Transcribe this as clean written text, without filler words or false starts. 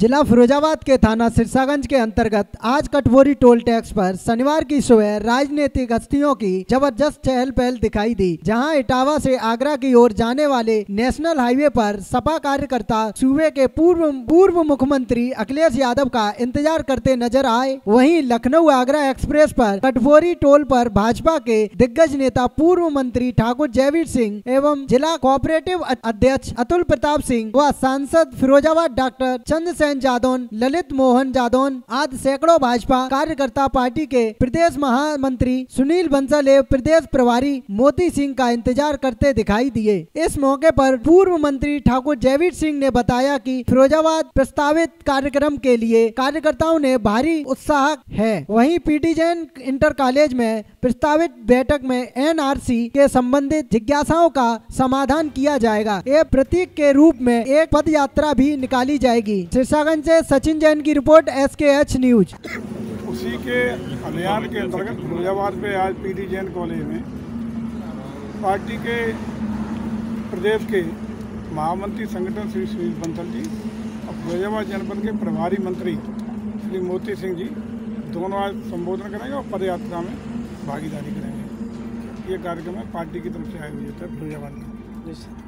जिला फिरोजाबाद के थाना सिरसागंज के अंतर्गत आज कटभोरी टोल टैक्स पर शनिवार की सुबह राजनीतिक हस्तियों की जबरदस्त चहल पहल दिखाई दी, जहां इटावा से आगरा की ओर जाने वाले नेशनल हाईवे पर सपा कार्यकर्ता सूबे के पूर्व मुख्यमंत्री अखिलेश यादव का इंतजार करते नजर आए। वहीं लखनऊ आगरा एक्सप्रेस पर कटभोरी टोल पर भाजपा के दिग्गज नेता पूर्व मंत्री ठाकुर जयवीर सिंह एवं जिला कोऑपरेटिव अध्यक्ष अतुल प्रताप सिंह व सांसद फिरोजाबाद डॉक्टर चंद्रसेन जादौन, ललित मोहन जादौन आदि सैकड़ों भाजपा कार्यकर्ता पार्टी के प्रदेश महामंत्री सुनील बंसल एवं प्रदेश प्रभारी मोती सिंह का इंतजार करते दिखाई दिए। इस मौके पर पूर्व मंत्री ठाकुर जयवीर सिंह ने बताया कि फिरोजाबाद प्रस्तावित कार्यक्रम के लिए कार्यकर्ताओं ने भारी उत्साह है। वहीं पीटी जैन इंटर कॉलेज में प्रस्तावित बैठक में एनआरसी के संबंधित जिज्ञासाओं का समाधान किया जाएगा। ये प्रतीक के रूप में एक पद यात्रा भी निकाली जाएगी। सिरसागंज से सचिन जैन की रिपोर्ट, SKH न्यूज। उसी के अभियान के अंतर्गत फिरोजाबाद में आज पीटी जैन कॉलेज में पार्टी के प्रदेश के महामंत्री संगठन श्री सुनील बंसल जी और फिरोजाबाद जनपद के प्रभारी मंत्री श्री मोती सिंह जी दोनों आज संबोधन करेंगे और पदयात्रा में भागीदारी करेंगे। ये कार्यक्रम है पार्टी की तरफ से आयोजित है फिरोजाबाद में।